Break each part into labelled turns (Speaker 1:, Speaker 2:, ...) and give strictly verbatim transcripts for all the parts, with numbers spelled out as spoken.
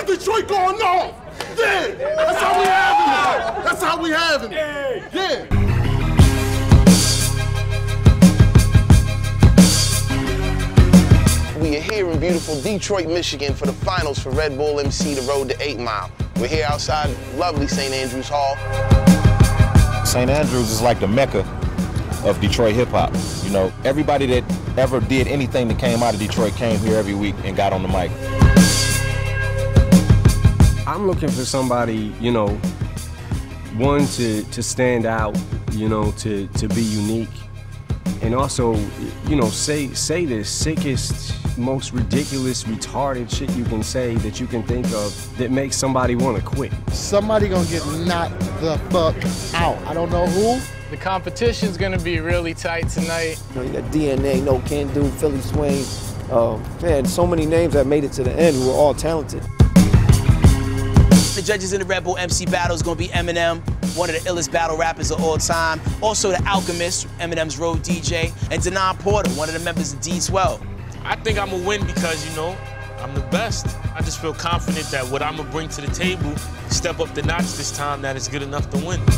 Speaker 1: Detroit going off. Yeah, that's how we having it. That's how we having it. Yeah.
Speaker 2: We are here in beautiful Detroit, Michigan for the finals for Red Bull M C The Road to eight mile. We're here outside lovely Saint Andrews Hall.
Speaker 3: Saint Andrews is like the mecca of Detroit hip-hop. You know, everybody that ever did anything that came out of Detroit came here every week and got on the mic.
Speaker 4: I'm looking for somebody, you know, one to, to stand out, you know, to, to be unique. And also, you know, say say the sickest, most ridiculous, retarded shit you can say that you can think of that makes somebody want to quit.
Speaker 5: Somebody gonna get knocked the fuck out. I don't know who.
Speaker 6: The competition's gonna be really tight tonight.
Speaker 7: You know, you got D N A, No Can Do, Philly Swain. Uh, man, so many names that made it to the end who were all talented.
Speaker 8: The judges in the Red Bull M C battle is gonna be Eminem, one of the illest battle rappers of all time. Also The Alchemist, Eminem's road D J, and Denon Porter, one of the members of D twelve.
Speaker 9: I think I'm gonna win because, you know, I'm the best. I just feel confident that what I'm gonna bring to the table, step up the notch this time, that is good enough to win.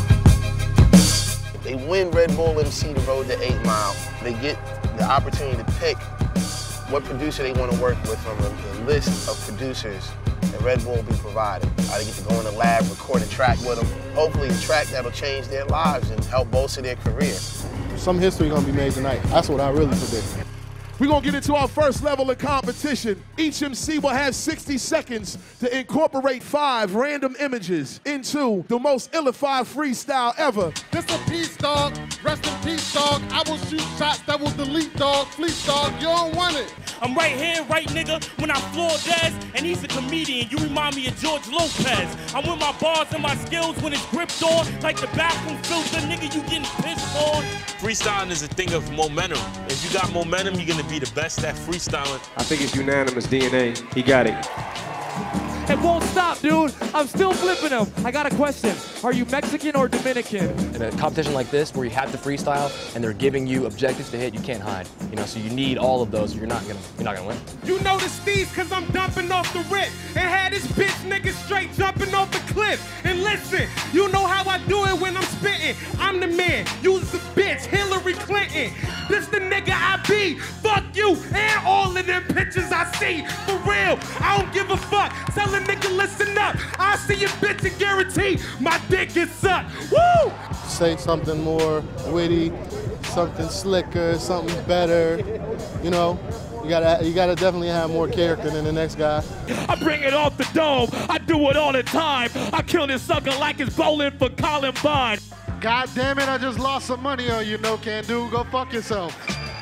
Speaker 2: If they win Red Bull M C The Road to eight mile, they get the opportunity to pick what producer they want to work with from the list of producers that Red Bull will be providing. Uh, they get to go in the lab, record a track with them, hopefully a track that'll change their lives and help bolster their career.
Speaker 5: Some history gonna be made tonight. That's what I really predict.
Speaker 1: We're gonna get into our first level of competition. Each M C will have sixty seconds to incorporate five random images into the most illified freestyle ever.
Speaker 5: This a peace, dog. Rest in peace, dog. I will shoot shots that will delete, dog. Fleece, dog. You don't want it.
Speaker 10: I'm right here, right nigga, when I floor Dez, and he's a comedian. You remind me of George Lopez. I'm with my bars and my skills when it's gripped on, like the bathroom filter, nigga, you getting pissed on.
Speaker 9: Freestyling is a thing of momentum. If you got momentum, you're gonna be the best at freestyling.
Speaker 4: I think it's unanimous D N A. He got it.
Speaker 11: It won't stop, dude. I'm still flipping them. I got a question. Are you Mexican or Dominican?
Speaker 12: In a competition like this, where you have to freestyle and they're giving you objectives to hit, you can't hide. You know, so you need all of those. Or you're not gonna, you're not gonna win.
Speaker 10: You know the steez, cause I'm dumping off the rip, and had this bitch nigga straight jumping off the cliff. And listen, you know how I do it when I'm spitting. I'm the man. You's the bitch, Hillary Clinton. This the nigga I be. Fuck you and all of them pictures I see. For real, I don't give a fuck. Tell a nigga listen up. I see your bitch and guarantee my dick is sucked. Woo!
Speaker 5: Say something more witty, something slicker, something better. You know, you gotta, you gotta definitely have more character than the next guy.
Speaker 10: I bring it off the dome. I do it all the time. I kill this sucker like it's bowling for Columbine.
Speaker 5: God damn it, I just lost some money on you, No Can Do. Go fuck yourself.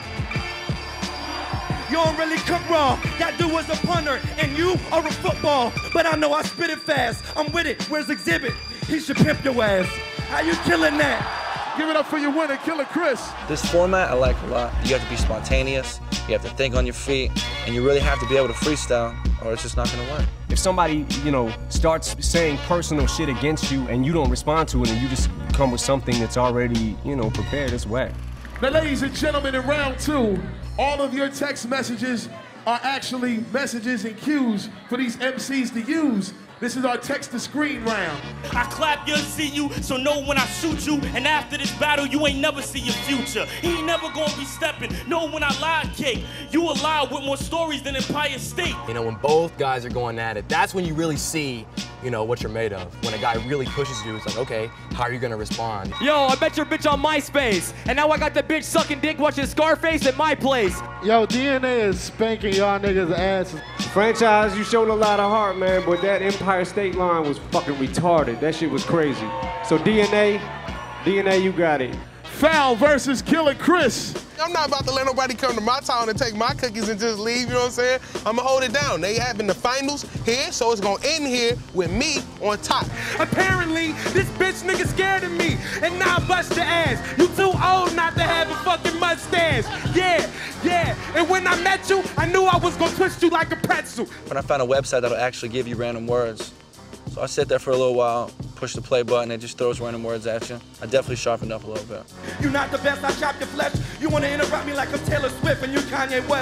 Speaker 10: You don't really cook raw. That dude was a punter, and you are a football. But I know I spit it fast. I'm with it. Where's Exhibit? He should pimp your ass. How you killing that?
Speaker 1: Give it up for your winner, Killer Chris.
Speaker 13: This format I like a lot. You have to be spontaneous, you have to think on your feet, and you really have to be able to freestyle, or it's just not gonna work.
Speaker 4: If somebody, you know, starts saying personal shit against you and you don't respond to it and you just come with something that's already, you know, prepared, it's whack.
Speaker 1: Now, ladies and gentlemen, in round two, all of your text messages are actually messages and cues for these M Cs to use. This is our text to screen round.
Speaker 10: I clap you, see you, so know when I shoot you. And after this battle, you ain't never see your future. He ain't never gonna be stepping. Know when I lie, cake. You alive with more stories than Empire State.
Speaker 12: You know, when both guys are going at it, that's when you really see, you know, what you're made of. When a guy really pushes you, it's like, okay, how are you gonna respond?
Speaker 11: Yo, I bet your bitch on MySpace. And now I got the bitch sucking dick watching Scarface at my place.
Speaker 5: Yo, D N A is spanking y'all niggas' asses.
Speaker 4: Franchise, you showed a lot of heart, man, but that Empire State line was fucking retarded. That shit was crazy. So D N A, D N A, you got it.
Speaker 1: Foul versus Killer Chris.
Speaker 2: I'm not about to let nobody come to my town and take my cookies and just leave, you know what I'm saying? I'm gonna hold it down. They having the finals here, so it's gonna end here with me on top.
Speaker 10: Apparently, this bitch nigga scared of me, and now I bust your ass. You too old not to have a fucking mustache. Yeah, yeah, and when I met you, I knew I was gonna twist you like a pretzel.
Speaker 13: When I found a website that'll actually give you random words, so I sit there for a little while, push the play button, it just throws random words at you. I definitely sharpened up a little bit.
Speaker 10: You not the best, I chop your flesh. You wanna interrupt me like I'm Taylor Swift and you Kanye West.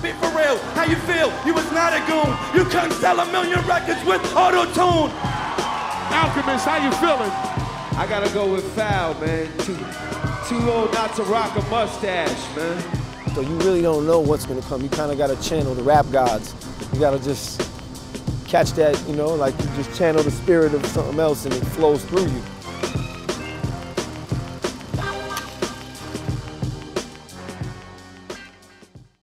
Speaker 14: Be for real, how you feel? You was not a goon. You couldn't sell a million records with auto-tune.
Speaker 1: Alchemist, how you feeling?
Speaker 15: I gotta go with foul, man. Too, too old not to rock a mustache, man.
Speaker 7: So you really don't know what's gonna come. You kind of gotta channel the rap gods. You gotta just catch that, you know, like you just channel the spirit of something else and it flows through you.